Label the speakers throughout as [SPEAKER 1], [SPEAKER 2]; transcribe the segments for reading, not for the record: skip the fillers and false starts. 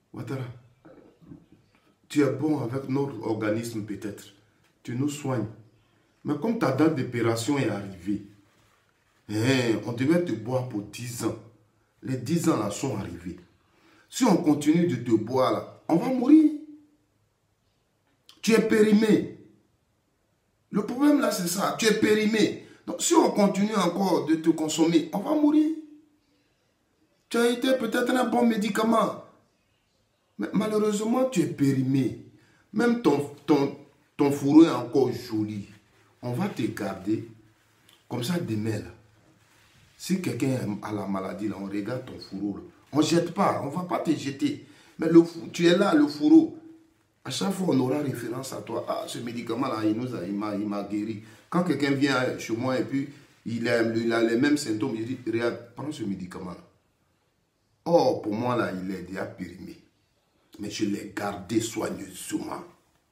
[SPEAKER 1] Ouattara, tu es bon avec notre organisme peut-être. Tu nous soignes. Mais comme ta date d'opération est arrivée, on devait te boire pour 10 ans. Les 10 ans là sont arrivés. Si on continue de te boire là, on va mourir. Tu es périmé. Le problème là c'est ça, tu es périmé. Donc si on continue encore de te consommer, on va mourir. Tu as été peut-être un bon médicament. Mais malheureusement, tu es périmé. Même ton fourreau est encore joli. On va te garder. Comme ça, demain, là, si quelqu'un a la maladie, là, on regarde ton fourreau. Là. On ne jette pas. On ne va pas te jeter. Mais tu es là, le fourreau. À chaque fois, on aura référence à toi. Ah, ce médicament-là, il m'a guéri. Quand quelqu'un vient chez moi et puis il a les mêmes symptômes, il dit, regarde, prends ce médicament-là. Or, pour moi, là, il est déjà périmé. Mais je l'ai gardé soigneusement.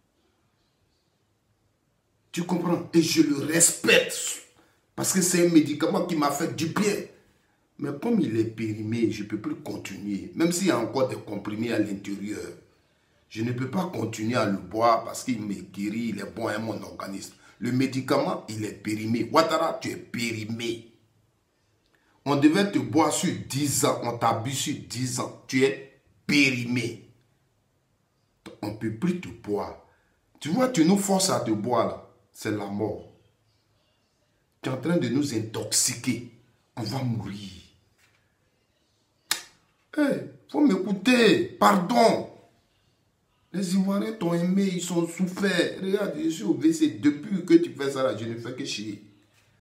[SPEAKER 1] Tu comprends? Et je le respecte. Parce que c'est un médicament qui m'a fait du bien. Mais comme il est périmé, je ne peux plus continuer. Même s'il y a encore des comprimés à l'intérieur. Je ne peux pas continuer à le boire parce qu'il me guérit, il est bon à mon organisme. Le médicament, il est périmé. Ouattara, tu es périmé. On devait te boire sur 10 ans. On t'a bu sur 10 ans. Tu es périmé. On ne peut plus te boire. Tu vois, tu nous forces à te boire là. C'est la mort. Tu es en train de nous intoxiquer. On va mourir. Faut m'écouter. Pardon. Les Ivoiriens t'ont aimé, ils sont souffert. Regarde, je suis au WC. Depuis que tu fais ça là, je ne fais que chier.